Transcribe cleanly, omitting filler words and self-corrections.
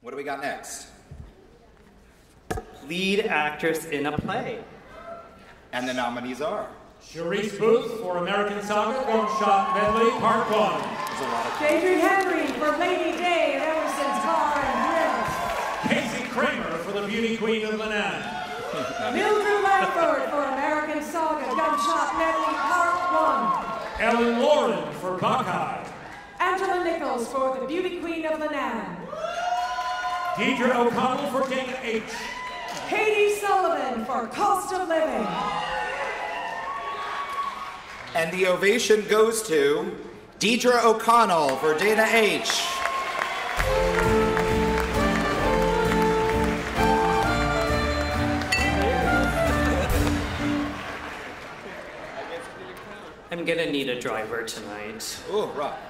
What do we got next? Lead actress in a play. And the nominees are? CHERISE Booth for American Saga, GUNSHOT Medley, Part 1. DEIDRE Henry for Lady Day of Emerson's Car and KRAMER for the Beauty Queen of LEENANE. MILDRED LANGFORD for American Saga, GUNSHOT Medley, Part 1. Ellen Lauren for BACCHAE. Angela Nichols for the Beauty Queen of LEENANE. DEIDRE O'Connell for Dana H. KATY Sullivan for Cost of Living. And the ovation goes to DEIDRE O'Connell for Dana H. I'm gonna need a driver tonight. Oh, right.